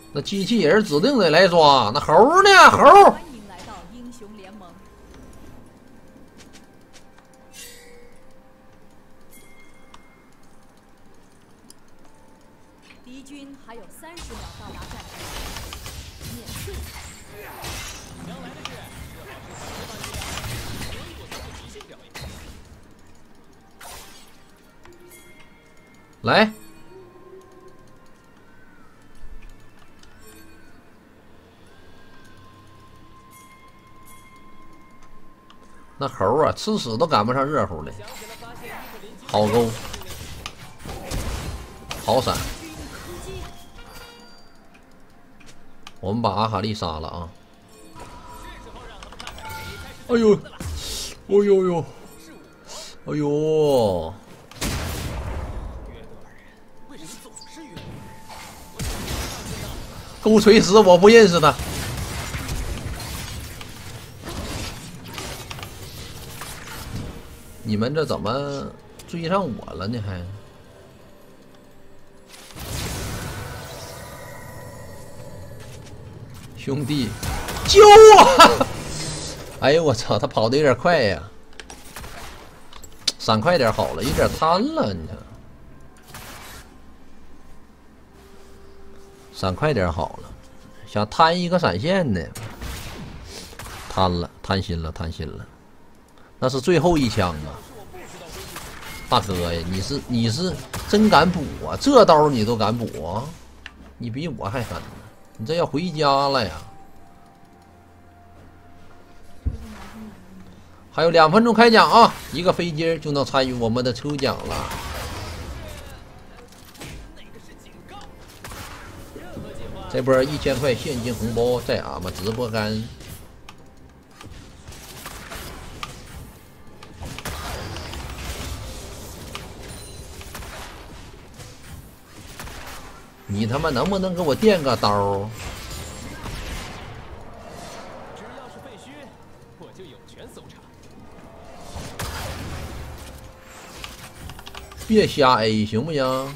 那机器人指定得来抓，那猴呢？猴。 欢迎来到英雄联盟。敌军还有30秒到达战场，免费。 将来的事，这还是解放力量，所以我才会即兴表演。 来。那猴啊，吃屎都赶不上热乎的。好钩，好闪。我们把阿卡丽杀了啊！哎呦，哎呦呦，哎呦！钩锤石，我不认识他。你们这怎么追上我了呢？还兄弟，救我！哎呦我操，他跑的有点快呀，闪快点好了，有点贪了，你看，闪快点好了，想贪一个闪现呢，贪了，贪心了，贪心了。那是最后一枪啊，大哥呀，你是真敢补啊！这刀你都敢补啊？你比我还狠呢！你这要回家了呀？还有2分钟开奖啊！一个飞机就能参与我们的抽奖了。这波1000块现金红包在俺们直播间。你他妈能不能给我垫个刀？ 只要是废墟，我就有权搜查。 别瞎 A 行不行？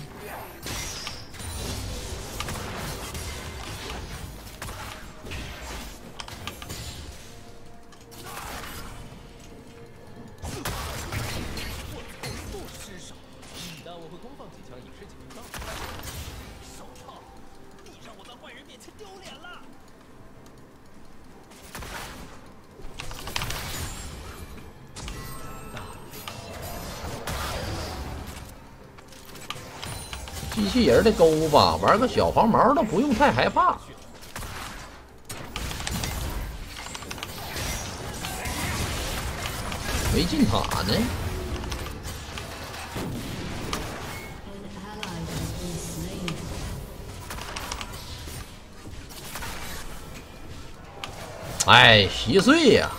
但我会公放几枪，以示警告。手套，你让我在坏人面前丢脸了。 机器人的钩吧，玩个小黄毛都不用太害怕。没进塔呢。哎，稀碎呀！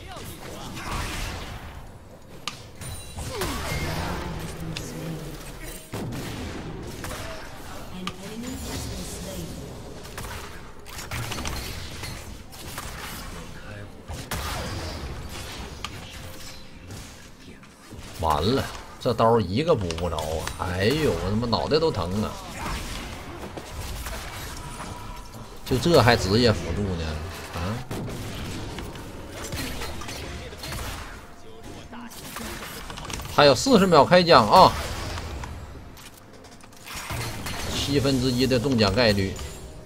完了，这刀一个补不着啊！哎呦，我他妈脑袋都疼啊！就这还职业辅助呢？啊！还有40秒开奖啊！1/7的中奖概率。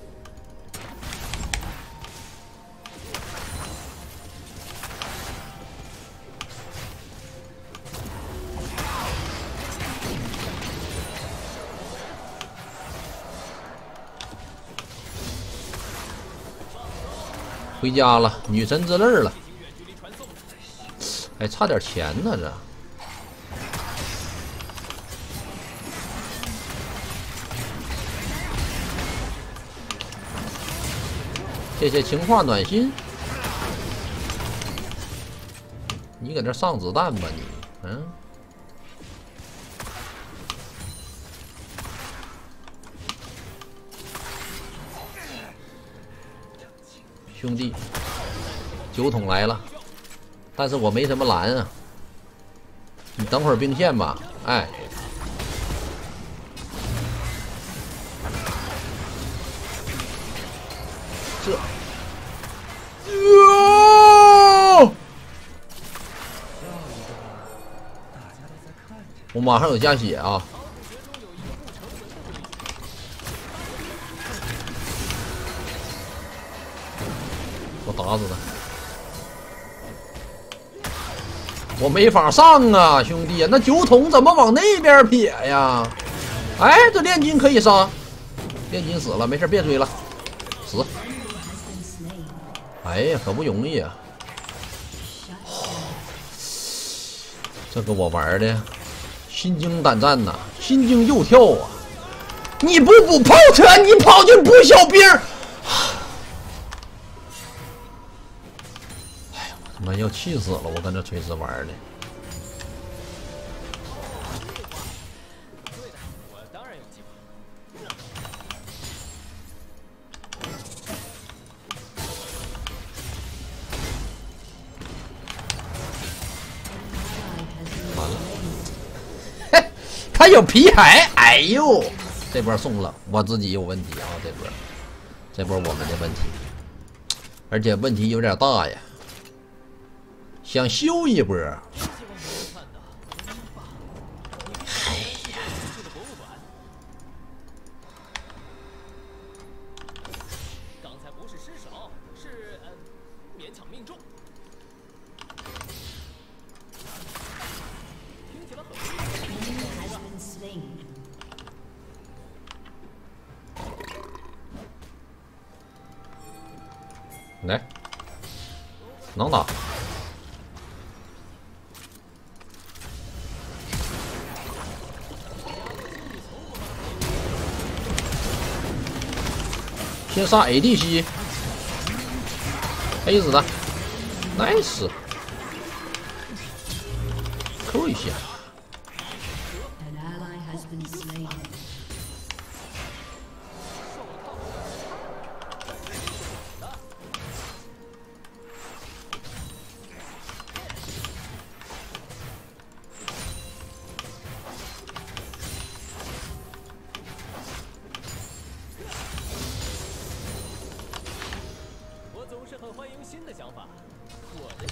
回家了，女神之泪了，还差点钱呢这。谢谢情话暖心，你搁这上子弹吧你，嗯。兄弟，9桶来了，但是我没什么蓝啊，你等会儿兵线吧，哎。 这，我马上有加血啊！我打死他！我没法上啊，兄弟，那酒桶怎么往那边撇呀？哎，这炼金可以杀，炼金死了，没事，别追了，死！哎呀，可不容易啊！这个我玩的心惊胆战呐，心惊肉跳啊！你不补炮车，你跑去补小兵！哎呀，我他妈要气死了！我跟这锤子玩的。 我当然有计划。 完了，嘿，他有皮海，哎呦，这波送了，我自己有问题啊，这波我们的问题，而且问题有点大呀，想修一波。来，能打。先杀 ADC， 黑死他 ，nice， 扣一下。 很欢迎新的想法。我的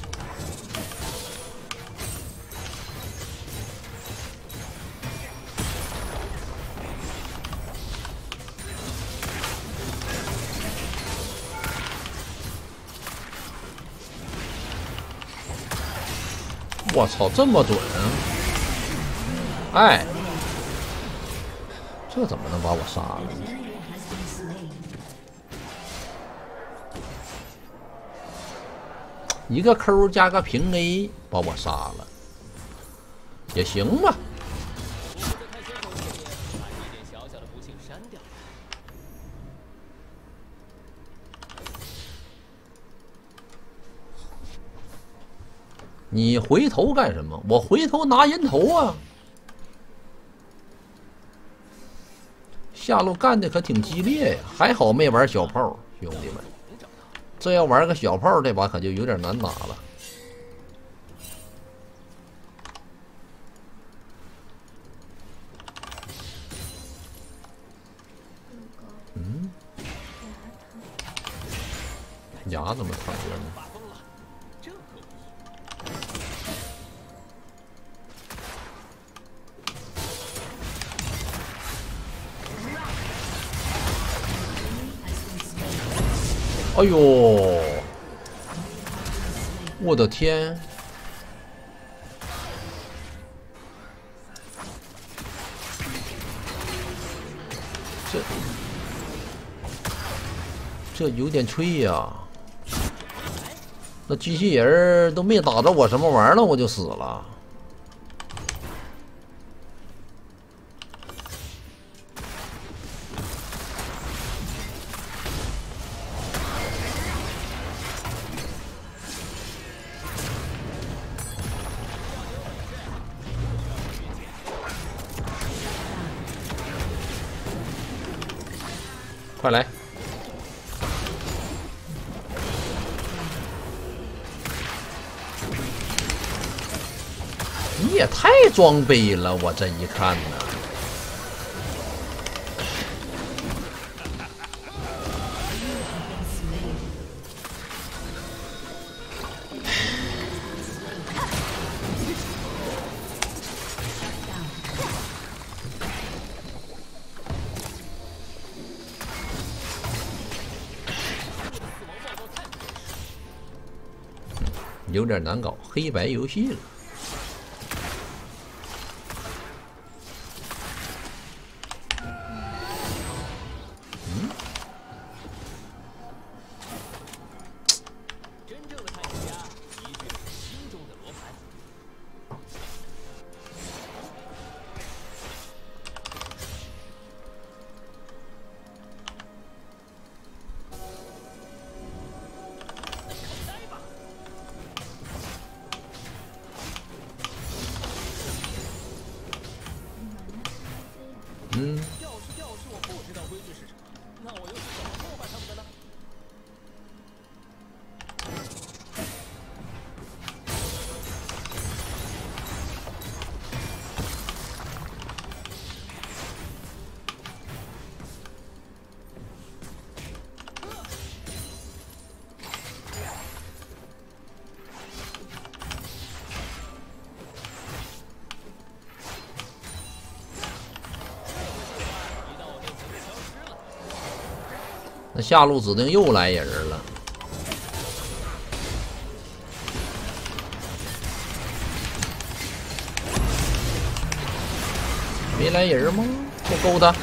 我操，这么准啊！哎，这怎么能把我杀了呢？一个 Q 加个平 A 把我杀了，也行吧。你回头干什么？我回头拿人头啊！下路干的可挺激烈呀，还好没玩小炮，兄弟们。这要玩个小炮，这把可就有点难打了。嗯，牙怎么疼着呢？哎呦，我的天！这有点脆呀！那机器人都没打着我什么玩意儿，我就死了。快来！你也太装杯了，我这一看呢。 有点难搞，黑白游戏了。 真正的探险家的确是心中的罗盘。要是我不知道规矩是什么，那我又是怎么破坏他们的呢？ 那下路指定又来人了。没来人吗？我勾他，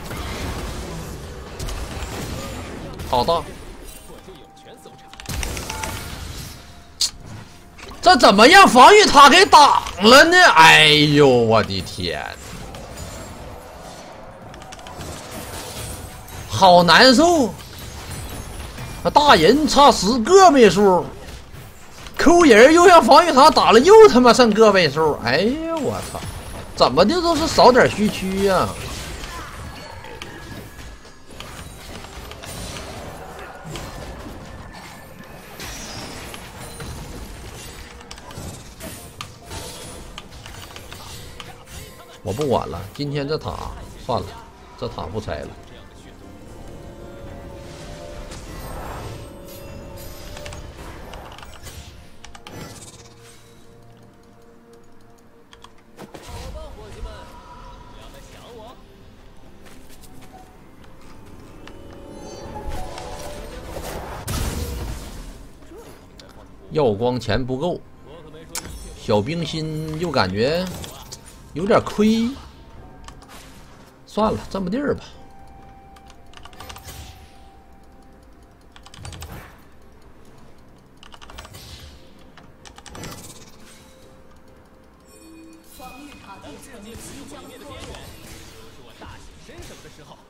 好大！ 我就有权搜查。 这怎么让防御塔给挡了呢？哎呦，我的天！好难受！大人差10个位数，抠人又让防御塔打了，又他妈剩个位数！哎呀，我操！怎么的都是少点虚区呀！我不管了，今天这塔算了，这塔不拆了。耀光钱不够，小冰心又感觉有点亏，算了，这么地儿吧。 防御塔地层即将脱落， 是我大显身手的时候。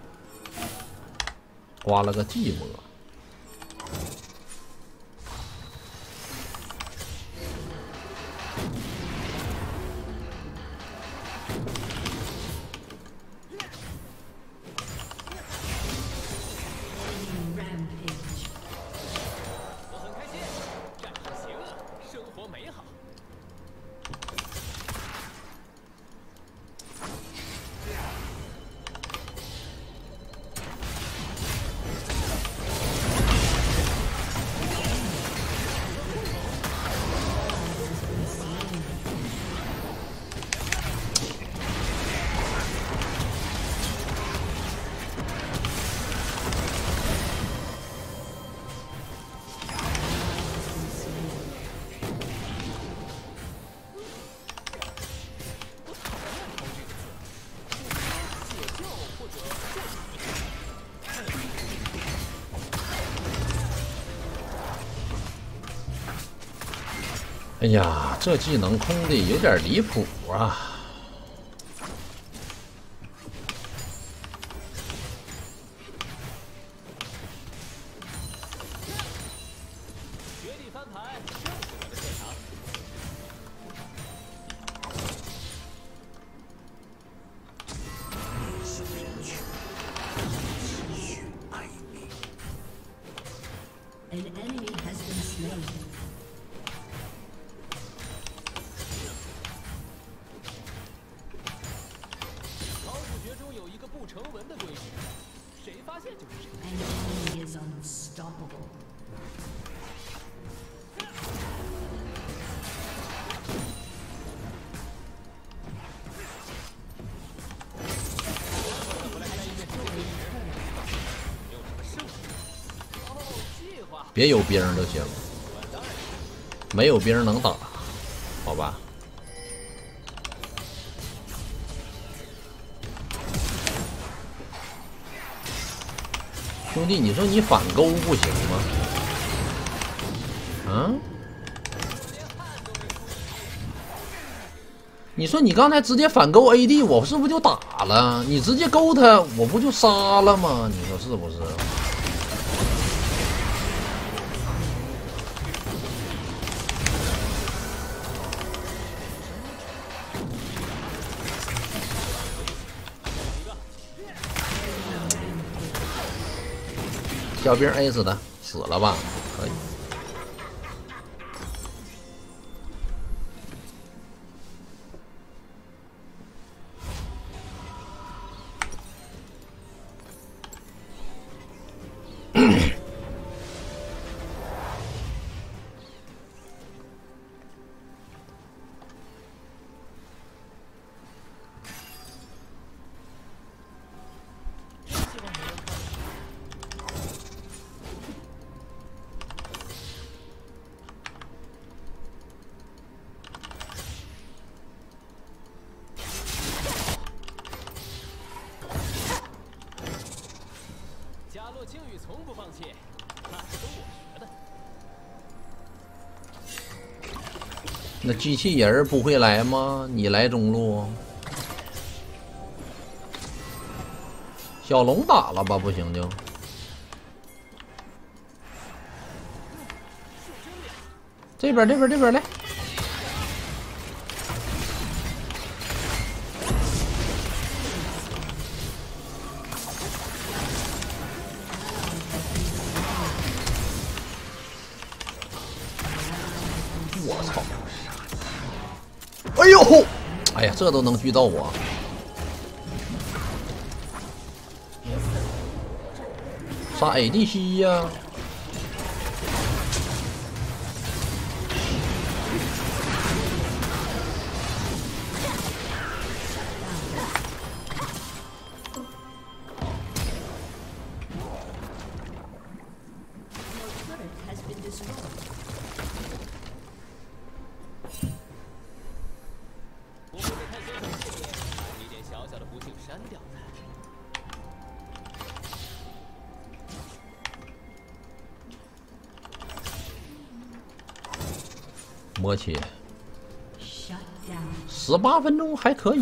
刮了个寂寞。 我很开心，战场邪恶，生活美好。 哎呀，这技能空的有点离谱啊！ 绝地翻盘，正是我的特长。 An enemy has been slain. 高数学中有一个不成文的规矩，谁发现就是谁。 An enemy is unstoppable. 别有兵就行， 没有兵能打，好吧。兄弟，你说你反勾不行吗？嗯？你说你刚才直接反勾 AD， 我是不是就打了？你直接勾他，我不就杀了吗？你说是不是？小兵 A 死的，死了吧？可以。 加洛靖宇从不放弃，那是跟我学的。 那机器人不会来吗？你来中路，小龙打了吧？不行就这边来。我操！哎呦！哎呀，这都能狙到我！杀 ADC 呀！ 我不会太欣赏这点，把一点小小的不幸删掉的。 默契 Shut down. ，18分钟还可以。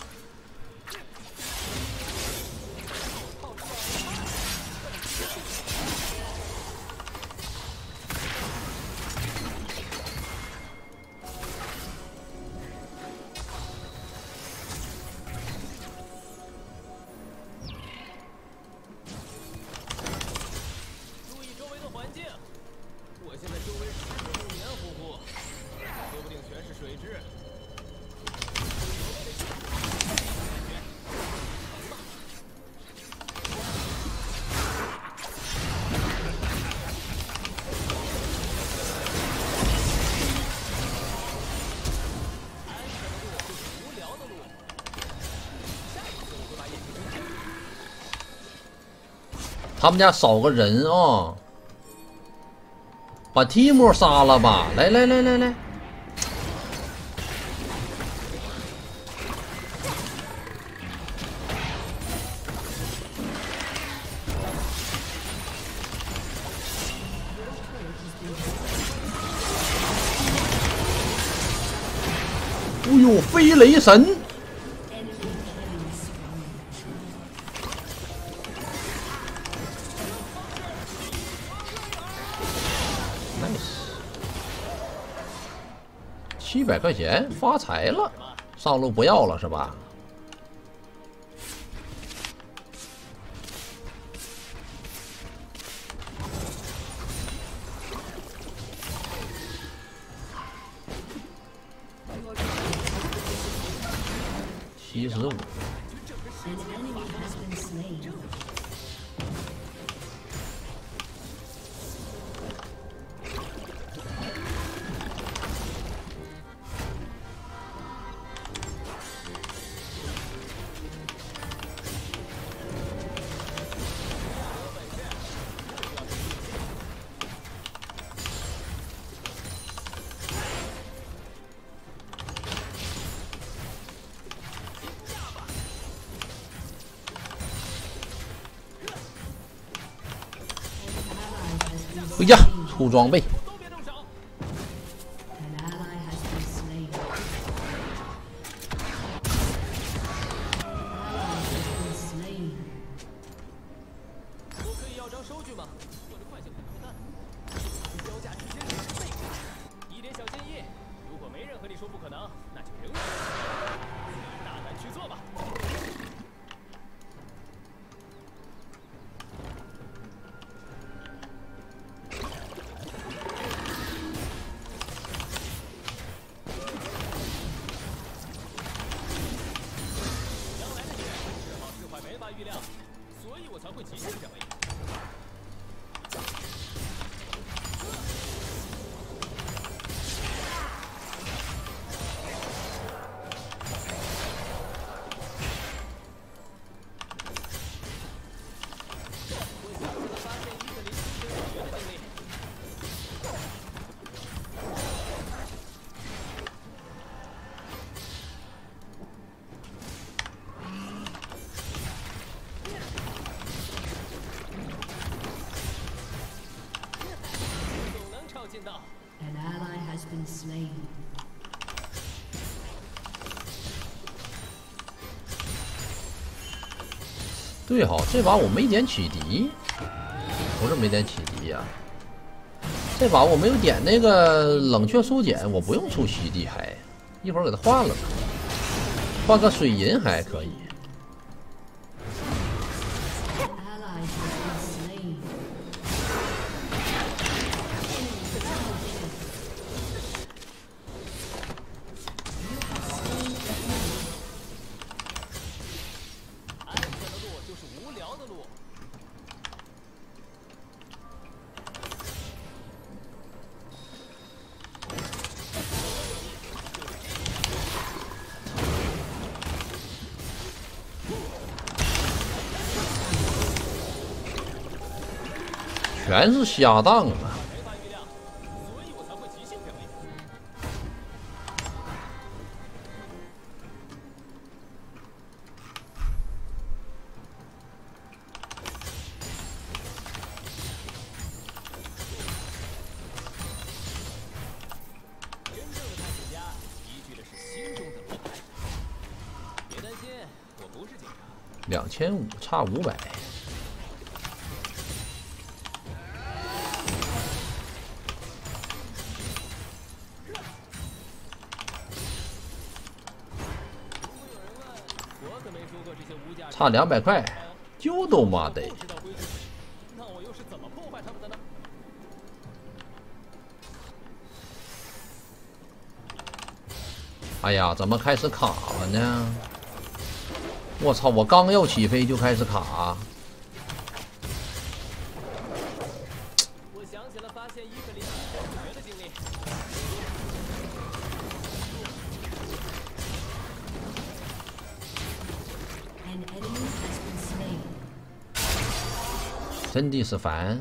注意周围的环境，我现在周围湿度黏糊糊，说不定全是水蛭。无聊的路，下一次我会把眼睛睁开。 他们家少个人啊！把提莫杀了吧！来！哎呦，飞雷神！ 700块钱发财了，上路不要了是吧？75。 An enemy has been slain. 我回家出装备。 都别动手！ An ally has been slain. Ally has been slain. 我可以要张收据吗？我这快就很难干。标价直接是倍一点小建议，如果没人和你说不可能，那就仍然大胆去做吧。 没法预料，所以我才会极限表演。我想起了发现伊格林牺牲水源的经历。 总能抄近道。 An ally has been slain. 对哈，这把我没点启迪，不是没点启迪呀、这把我没有点那个冷却缩减，我不用出洗地还，一会儿给它换了吧，换个水银还可以。 Ally has been slain. 安全的路就是无聊的路。 全是瞎当啊！ 没法预料，所以我才会即兴表演。真正的探险家依据的是心中的路牌。别担心，我不是警察。 2500，差500。 我可没说过这些无价。 差200块，就都妈的！ 不知道规矩，那我又是怎么破坏他们的呢？ 哎呀，怎么开始卡了呢？我操！我刚要起飞就开始卡。 我想起了发现伊格林牺牲主角的经历。 An enemy has been slain. 真的是烦。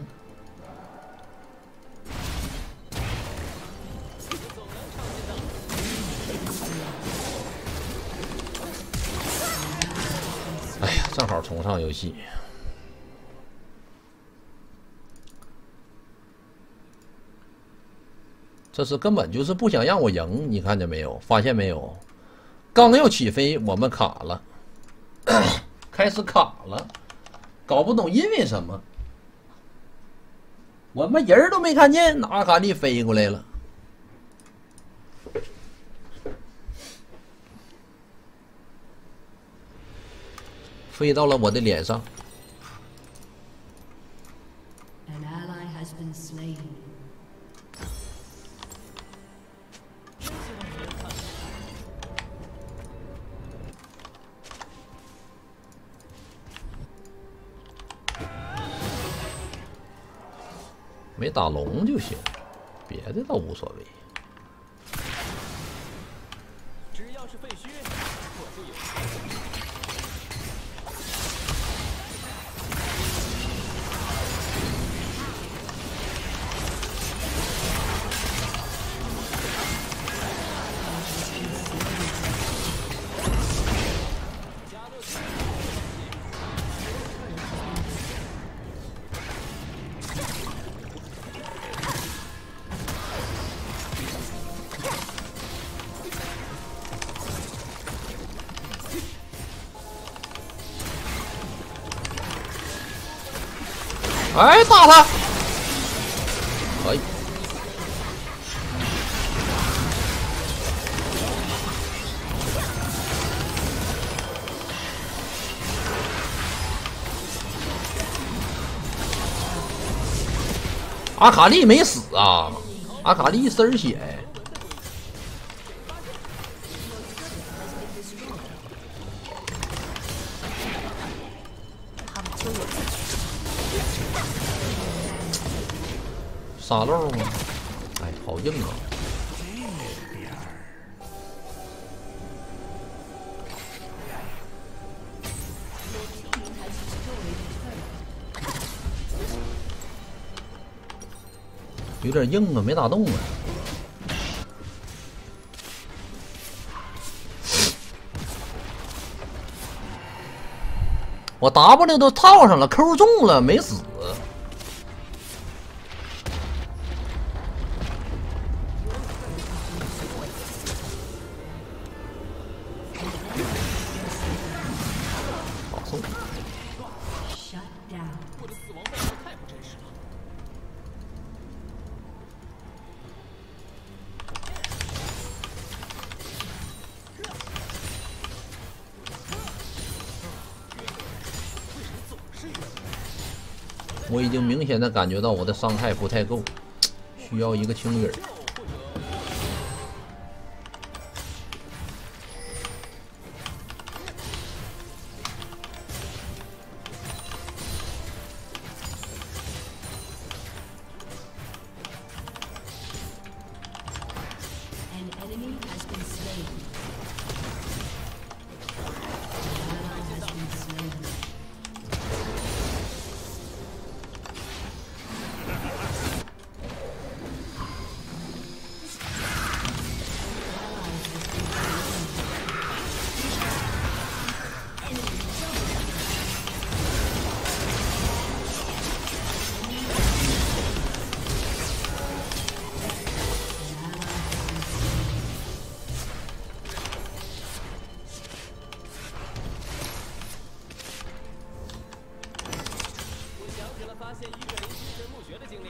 哎呀，正好重上游戏。这是根本就是不想让我赢，你看见没有？发现没有？刚要起飞，我们卡了，开始卡了，搞不懂因为什么。我们人都没看见，阿卡丽飞过来了。飞到了我的脸上。 An ally has been slain. 没打龙就行，别的倒无所谓。 只要是废墟，我就有。 哎，打他！可以。阿卡丽没死啊！阿卡丽丝儿血。沙漏吗？哎，好硬啊！有点硬啊，没打动啊。我 W 都套上了 ，Q 中了，没死。好送。 Shut down. 我的死亡报告太不真实了。 我已经明显的感觉到我的伤害不太够，需要一个清理。 An enemy has been slain. An ally has been slain. 我想起了发现一个人精神墓穴的经历。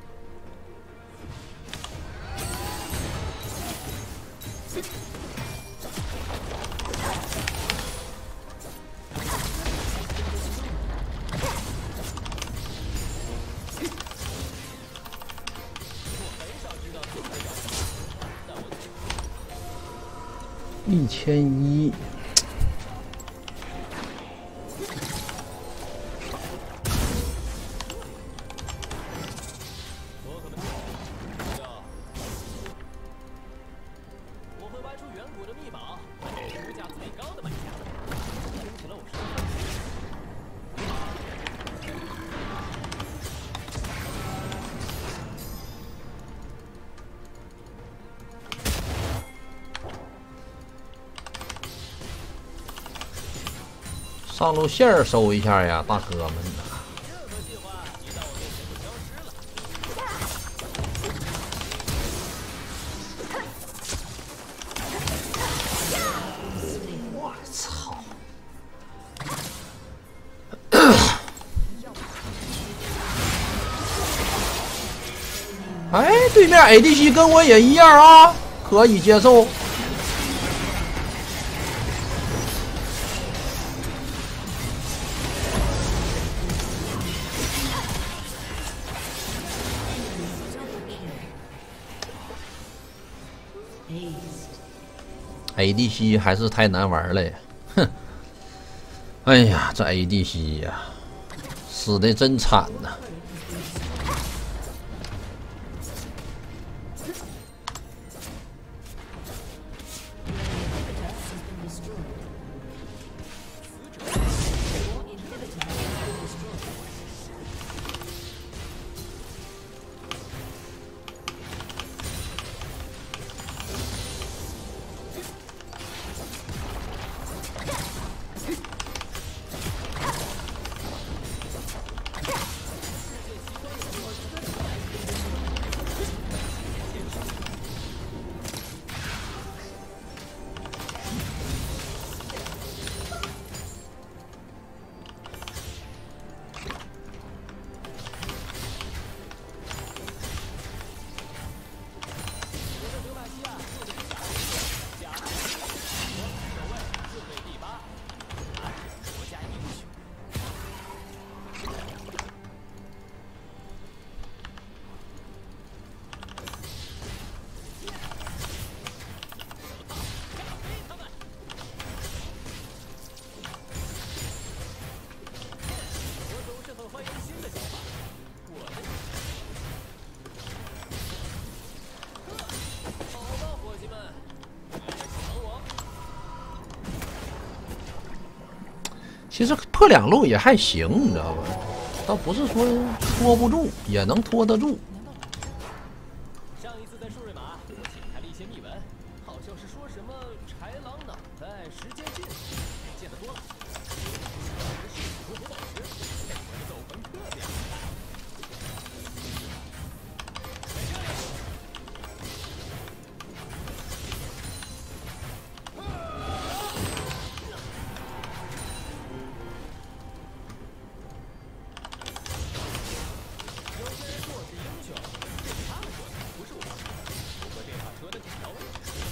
1100。 我会挖出远古的秘宝，卖给物价最高的买家。听起来我是。 上路线儿收一下呀，大哥们呐！ 任何计划一到我面前就消失了。 我操！哎，对面 ADC 跟我也一样啊，可以接受。 ADC 还是太难玩了呀，哼！哎呀，这 ADC 呀，死的真惨呐！ 其实破2路也还行，你知道吧？倒不是说拖不住，也能拖得住。 上一次在树瑞玛，我解开了一些秘闻，好像是说什么豺狼脑袋、时间剑，见得多了。我的斗魂特别好看。有些人说我是英雄，这是他们说的，不是我。不过这话说的挺到位。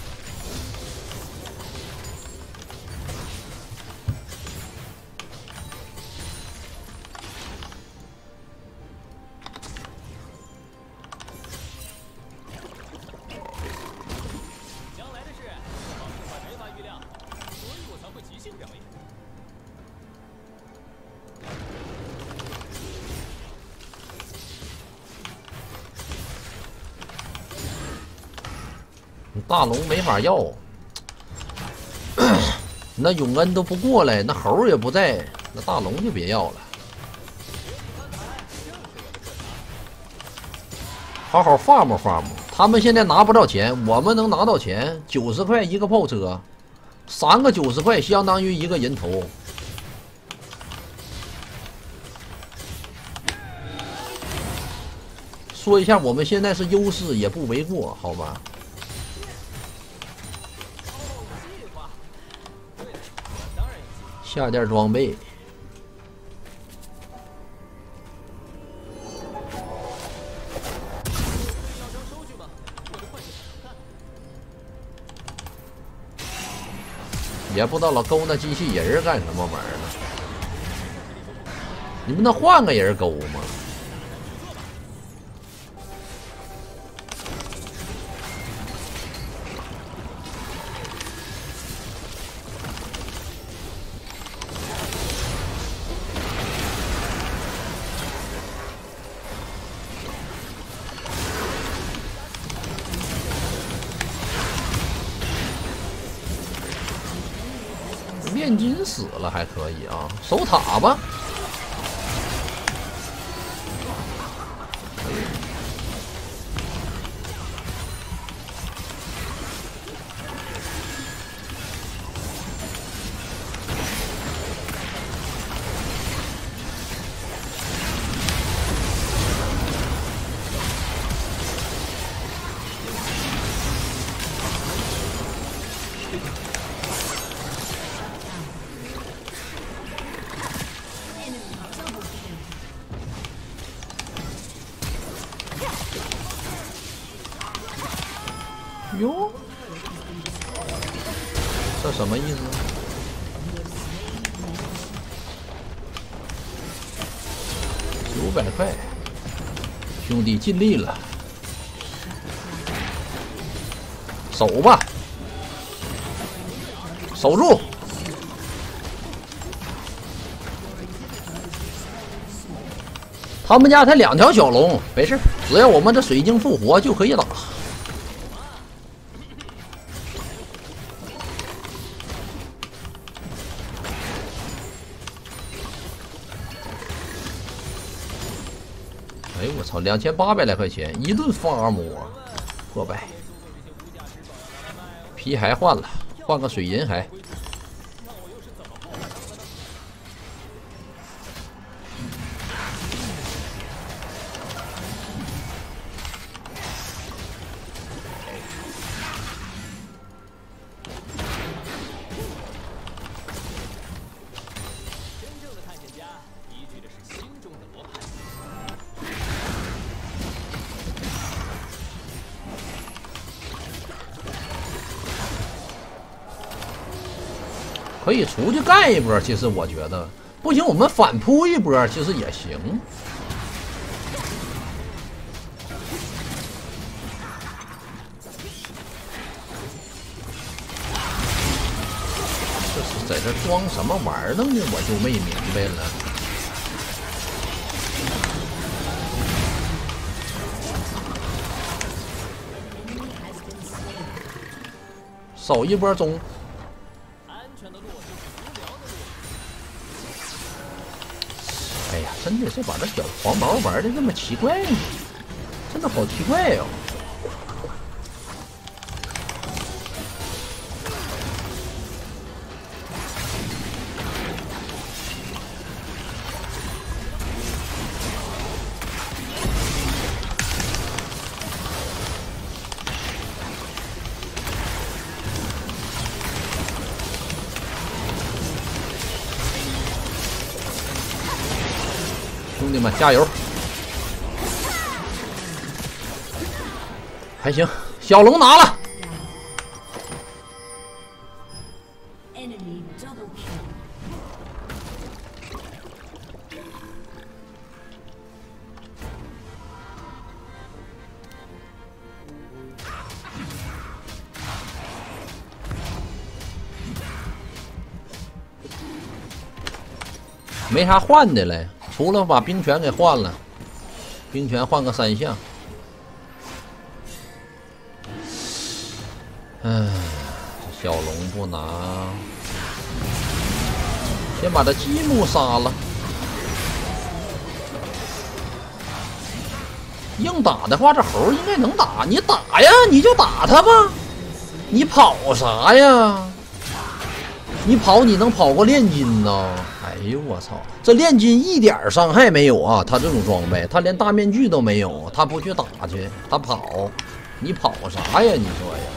将来的事，这方式没法预料，所以我才会即兴表演。 大龙没法要，那永恩都不过来，那猴也不在，那大龙就别要了。好好farm farm，他们现在拿不到钱，我们能拿到钱，90块一个炮车，3个90块相当于1个人头。说一下，我们现在是优势也不为过，好吧？下件装备，也不知道老勾那机器人干什么玩意儿呢？你们能换个人勾吗？炼金死了还可以啊，守塔吧。哟，这什么意思？900块，兄弟尽力了，守吧，守住。他们家才2条小龙，没事，只要我们这水晶复活就可以打。哎呦我操，2800来块钱，一顿发魔，破败。皮还换了，换个水银还。可以出去干一波，其实我觉得不行，我们反扑一波，其实也行。这是在这装什么玩意儿呢？我就没明白了。守一波中。安全的路就是无聊的路。 的是把这小黄毛玩的这么奇怪呢？真的好奇怪哟、兄弟们加油！还行，小龙拿了。 Enemy double kill. 没啥换的了，除了把冰泉给换了，冰泉换个3项。唉，这小龙不拿，先把这积木杀了。硬打的话，这猴应该能打，你打呀，你就打他吧，你跑啥呀？你跑，你能跑过炼金呢？哎呦我操！这炼金一点伤害没有啊！他这种装备，他连大面具都没有，他不去打去，他跑，你跑啥呀？你说呀？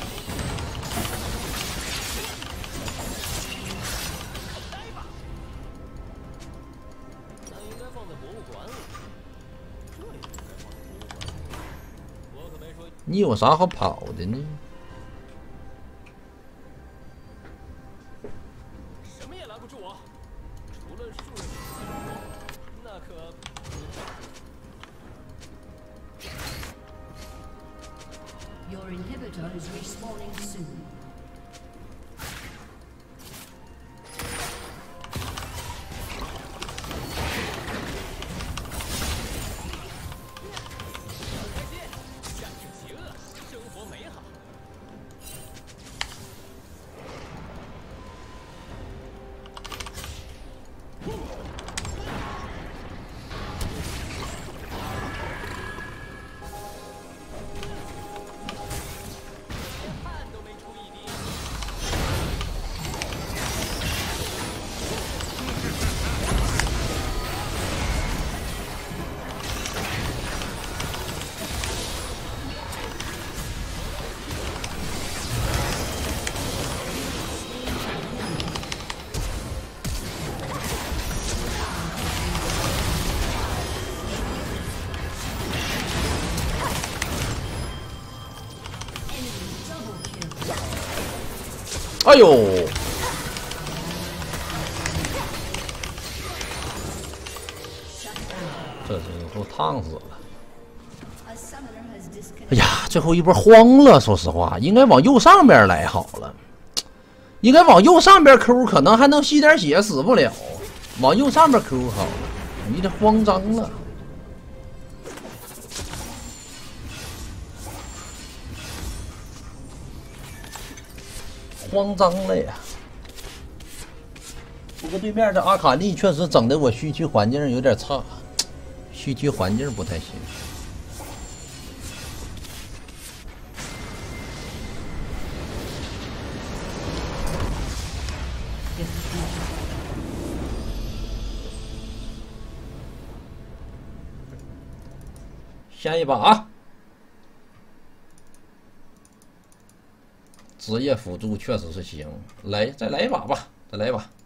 那应该放在博物馆里，这也应该放在博物馆里。我可没说。 你有啥好跑的呢？ 什么也拦不住我，除了树人那可。 Your inhibitor is respawning soon. 开心，战胜邪恶，生活美好。汗都没出一滴。 哎呦！这是都烫死了！ A summoner has 哎 disconnected. 呀，最后一波慌了，说实话，应该往右上边来好了，应该往右上边 Q， 可能还能吸点血，死不了。往右上边 Q 好了，你这慌张了。 慌张了呀！不过对面这阿卡丽确实整的我虚区环境有点差，虚区环境不太行。下一把啊！职业辅助确实是行，来再来一把吧，再来一把。